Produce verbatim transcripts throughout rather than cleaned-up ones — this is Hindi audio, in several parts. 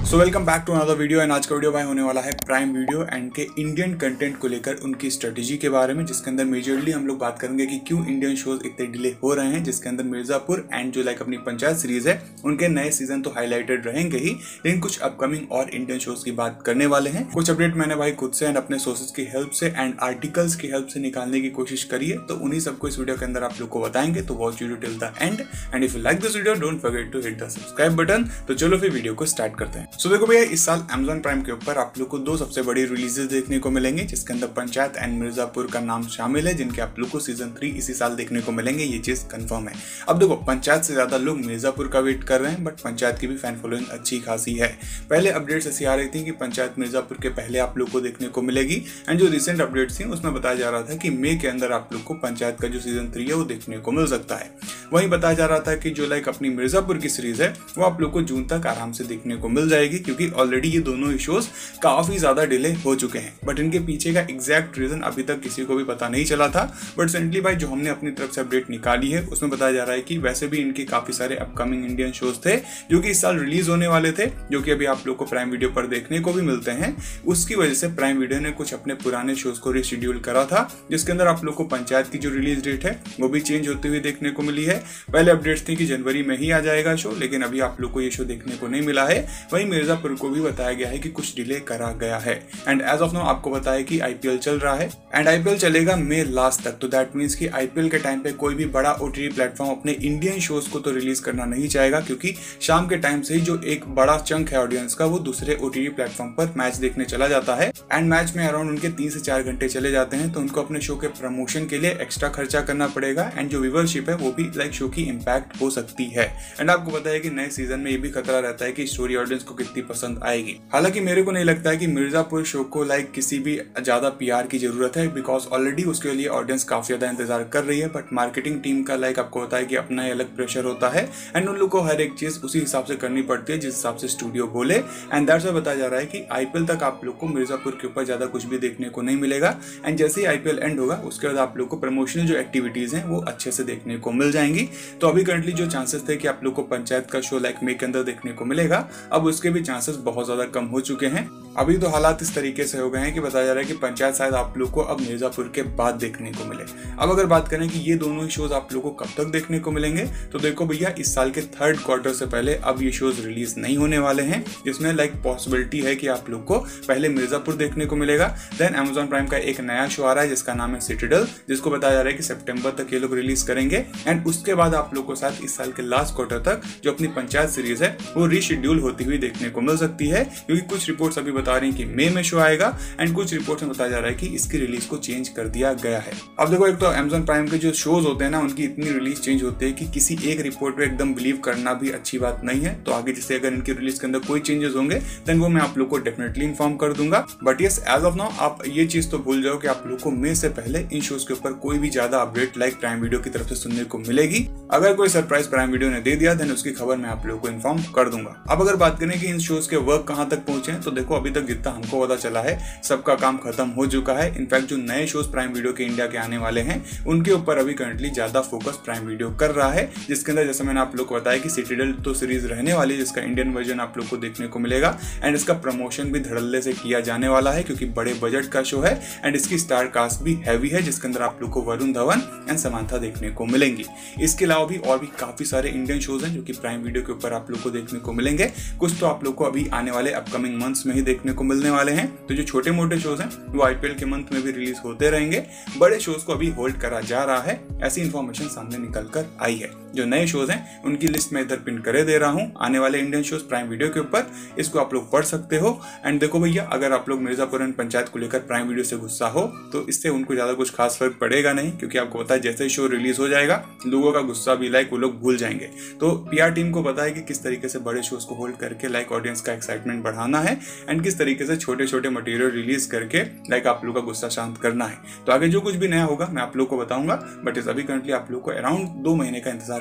So welcome back to another video and आज का वीडियो भाई होने वाला है प्राइम वीडियो एंड के इंडियन कंटेंट को लेकर उनकी स्ट्रेटेजी के बारे में, जिसके अंदर मेजरली हम लोग बात करेंगे कि क्यों इंडियन शोज इतने डिले हो रहे हैं, जिसके अंदर मिर्जापुर एंड जो लाइक अपनी पंचायत सीरीज है उनके नए सीजन तो हाईलाइटेड रहेंगे ही, लेकिन कुछ अपकमिंग और इंडियन शोज की बात करने वाले हैं। कुछ अपडेट मैंने भाई खुद से एंड अपने सोर्सेज की हेल्प से एंड आर्टिकल्स की हेल्प से निकालने की कोशिश करी है, तो उन्हीं सबको इस वीडियो के अंदर आप लोग को बताएंगे। तो watch video till the end and if you like this video don't forget to hit the subscribe button. तो चलो फिर वीडियो को स्टार्ट करते हैं। सो देखो भैया, इस साल Amazon प्राइम के ऊपर आप लोग को दो सबसे बड़ी रिलीजेस देखने को मिलेंगे, जिसके अंदर पंचायत एंड मिर्जापुर का नाम शामिल है, जिनके आप लोग को सीजन थ्री इसी साल देखने को मिलेंगे। ये चीज कंफर्म है। अब देखो, पंचायत से ज्यादा लोग मिर्जापुर का वेट कर रहे हैं, बट पंचायत की भी फैन फॉलोइंग अच्छी खासी है। पहले अपडेट्स ऐसी आ रही थी कि पंचायत मिर्जापुर के पहले आप लोग को देखने को मिलेगी, एंड जो रिसेंट अपडेट्स थी उसमें बताया जा रहा था कि मई के अंदर आप लोग को पंचायत का जो सीजन थ्री है वो देखने को मिल सकता है। वहीं बताया जा रहा था कि जो लाइक अपनी मिर्जापुर की सीरीज है वो आप लोग को जून तक आराम से देखने को मिल जाएगी, क्योंकि ऑलरेडी ये दोनों ही शोज काफी ज्यादा डिले हो चुके हैं। बट इनके पीछे का एग्जैक्ट रीजन अभी तक किसी को भी पता नहीं चला था। बट रिसेंटली भाई जो हमने अपनी तरफ से अपडेट निकाली है उसमें बताया जा रहा है कि वैसे भी इनके काफी सारे अपकमिंग इंडियन शोज थे जो कि इस साल रिलीज होने वाले थे, जो कि अभी आप लोग को प्राइम वीडियो पर देखने को भी मिलते हैं। उसकी वजह से प्राइम वीडियो ने कुछ अपने पुराने शोज को रिशेड्यूल करा था, जिसके अंदर आप लोग को पंचायत की जो रिलीज डेट है वो भी चेंज होती हुई देखने को मिली है। पहले अपडेट्स थी कि जनवरी में ही आ जाएगा शो, लेकिन अभी आप लोग को ये शो देखने को नहीं मिला है। वहीं मिर्जापुर को भी बताया गया है कि कुछ डिले करा गया है। एंड एज ऑफ नाउ आपको बताया कि आईपीएल चल रहा है एंड आईपीएल चलेगा मई लास्ट तक, तो दैट मींस कि आईपीएल के टाइम पे कोई भी बड़ा ओटीटी प्लेटफॉर्म अपने इंडियन शोज को तो रिलीज करना नहीं चाहेगा, क्योंकि शाम के टाइम से ही जो एक बड़ा चंक है ऑडियंस का वो दूसरे ओटीटी प्लेटफॉर्म पर मैच देखने चला जाता है। एंड मैच में अराउंड उनके तीन से चार घंटे चले जाते हैं, तो उनको अपने शो के प्रमोशन के लिए एक्स्ट्रा खर्चा करना पड़ेगा एंड जो व्यूअरशिप है वो भी लाइक शो की इम्पैक्ट हो सकती है। एंड आपको पता है कि नए सीजन में ये भी खतरा रहता है कि स्टोरी ऑडियंस को कितनी पसंद आएगी। हालांकि मेरे को नहीं लगता है कि मिर्जापुर शो को लाइक किसी भी ज्यादा पीआर की जरूरत है, बिकॉज ऑलरेडी उसके लिए ऑडियंस काफी ज्यादा इंतजार कर रही है। बट मार्केटिंग टीम का लाइक आपको होता है कि अपना ही अलग प्रेशर होता है एंड उन लोग को हर एक चीज उसी हिसाब से करनी पड़ती है जिस हिसाब से स्टूडियो बोले। एंड दैट्स व्हाई बताया जा रहा है कि आईपीएल तक आप लोग को मिर्जापुर के ऊपर ज्यादा कुछ भी देखने को नहीं मिलेगा, एंड जैसे ही आईपीएल एंड होगा उसके बाद आप लोग को प्रमोशनल जो एक्टिविटीज हैं वो अच्छे से देखने को मिल जाएंगी। तो अभी करंटली जो चांसेस थे कि आप लोग को पंचायत का शो लाइक मई के अंदर देखने को मिलेगा, अब उसके भी चांसेस बहुत ज्यादा कम हो चुके हैं। अभी तो हालात इस तरीके से हो गए हैं कि बताया जा रहा है कि पंचायत शायद आप लोग को अब मिर्जापुर के बाद देखने को मिले। अब अगर बात करें कि ये दोनों ही शोज आप लोग को कब तक देखने को मिलेंगे, तो देखो भैया, इस साल के थर्ड क्वार्टर से पहले अब ये शोज रिलीज नहीं होने वाले हैं, जिसमें लाइक पॉसिबिलिटी है कि आप लोग को पहले मिर्जापुर देखने को मिलेगा। देन अमेजॉन प्राइम का एक नया शो आ रहा है जिसका नाम है सिटाडेल, जिसको बताया जा रहा है कि सितंबर तक ये लोग रिलीज करेंगे। एंड उसके बाद आप लोग को शायद इस साल के लास्ट क्वार्टर तक जो अपनी पंचायत सीरीज है वो रीशेड्यूल होती हुई देखने को मिल सकती है, क्योंकि कुछ रिपोर्ट्स अभी बता रही हैं कि मई में शो आएगा एंड कुछ रिपोर्ट्स में बताया जा रहा है कि इसकी रिलीज को चेंज कर दिया गया है। अब देखो, एक तो Amazon प्राइम के जो शोज होते हैं ना उनकी इतनी रिलीज चेंज होती है कि किसी एक रिपोर्ट पे एकदम बिलीव करना भी अच्छी बात नहीं है। तो आगे जैसे अगर इनकी रिलीज के अंदर कोई चेंजेस होंगे देन वो मैं आप लोग को डेफिनेटली इन्फॉर्म कर दूंगा। But yes, as of now आप ये चीज तो भूल जाओ कि आप लोग को मई से पहले इन शोज के ऊपर कोई भी ज्यादा अपडेट लाइक प्राइम वीडियो की तरफ से सुनने को मिलेगी। अगर कोई सरप्राइज प्राइम वीडियो ने दे दिया देन उसकी खबर मैं आप लोगों को इन्फॉर्म कर दूंगा। अब अगर बात करें कि इन शोज के वर्क कहां तक पहुंचे हैं, तो देखो अभी तक जितना हमको पता चला है सबका काम खत्म हो चुका है। इनफैक्ट जो नए शोज प्राइम वीडियो के इंडिया के आने वाले हैं उनके ऊपर अभी करंटली ज्यादा फोकस प्राइम वीडियो कर रहा है, जिसके अंदर जैसे मैंने आप लोग को बताया कि सिटाडेल तो सीरीज रहने वाली है, जिसका इंडियन वर्जन आप लोग को देखने को मिलेगा एंड इसका प्रमोशन भी धड़ल्ले से किया जाने वाला है, क्योंकि बड़े बजट का शो है एंड इसकी स्टार कास्ट भी हैवी है, जिसके अंदर आप लोग को वरुण धवन एंड समांथा देखने को मिलेंगी। इसके अलावा भी और भी काफी सारे इंडियन शोज हैं जो कि प्राइम वीडियो के ऊपर आप लोग को देखने को मिलेंगे। कुछ तो आप लोग को अभी आने वाले अपकमिंग मंथ्स में ही देखने को मिलने वाले हैं। तो जो छोटे मोटे शोज हैं वो आईपीएल के मंथ में भी रिलीज होते रहेंगे। बड़े शोज को अभी होल्ड करा जा रहा है, ऐसी इंफॉर्मेशन सामने निकल कर आई है। जो नए शोज हैं उनकी लिस्ट में इधर पिन करे दे रहा हूं, आने वाले इंडियन शोज प्राइम वीडियो के ऊपर, इसको आप लोग पढ़ सकते हो। एंड देखो भैया, अगर आप लोग मिर्जापुर एंड पंचायत को लेकर प्राइम वीडियो से गुस्सा हो तो इससे उनको ज्यादा कुछ खास फर्क पड़ेगा नहीं, क्योंकि आपको पता है जैसे ही शो रिलीज हो जाएगा लोगों का गुस्सा भी लाइक वो लोग भूल जाएंगे। तो पीआर टीम को पता है कि किस तरीके से बड़े शोज को होल्ड करके लाइक ऑडियंस का एक्साइटमेंट बढ़ाना है एंड किस तरीके से छोटे छोटे मटेरियल रिलीज करके लाइक आप लोग का गुस्सा शांत करना है। तो आगे जो कुछ भी नया होगा मैं आप लोग को बताऊंगा, बट इस अभी करंटली आप लोग को अराउंड दो महीने का इंतजार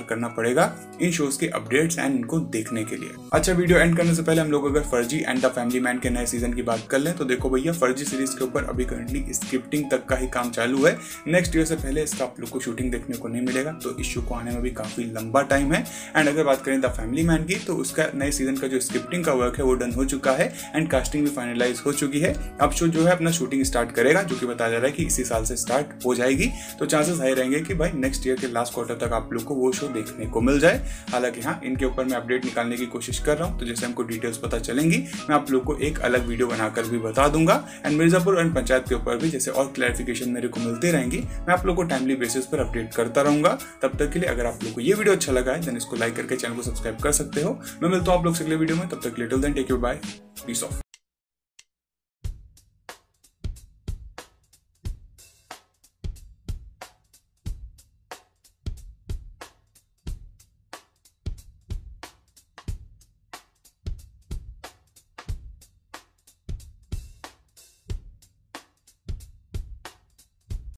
करना पड़ेगा इन शोज के अपडेट्स एंड इनको देखने के लिए। अच्छा, वीडियो एंड करने से पहले हम लोग अगर फर्जी एंड द फैमिली मैन के नए सीजन की बात कर लें तो देखो भैया, फर्जी सीरीज के ऊपर अभी करंटली स्क्रिप्टिंग तक का ही काम चालू है। नेक्स्ट ईयर से पहले इसका आप लोग को शूटिंग देखने को नहीं मिलेगा, तो इस शो को आने में भी काफी लंबा टाइम है। एंड अगर बात करें द फैमिली मैन की तो उसका नए सीजन का जो स्क्रिप्टिंग का वर्क है वो डन हो चुका है एंड कास्टिंग भी फाइनलाइज हो चुकी है। अब शो जो है अपना शूटिंग स्टार्ट करेगा, जो कि बताया जा रहा है कि इसी साल से स्टार्ट हो जाएगी। तो चांसेस हाई रहेंगे कि भाई नेक्स्ट ईयर के लास्ट क्वार्टर तक आप लोग को वो शो देखने को मिल जाए। हालांकि हाँ, इनके ऊपर मैं अपडेट निकालने की कोशिश कर रहा हूँ, तो जैसे हमको डिटेल्स पता चलेंगी मैं आप लोग को एक अलग वीडियो बनाकर भी बता दूंगा। एंड मिर्जापुर एंड पंचायत के ऊपर भी जैसे और क्लैरिफिकेशन मेरे को मिलते रहेंगी, मैं आप लोग को टाइमली बेसिस पर अपडेट करता रहूंगा। तब तक के लिए अगर आप लोग को ये वीडियो अच्छा लगा है देन इसको लाइक करके चैनल को सब्सक्राइब कर सकते हो। मैं मिलता हूँ आप लोग से अगले वीडियो में, तब तक little then take you bye, peace of.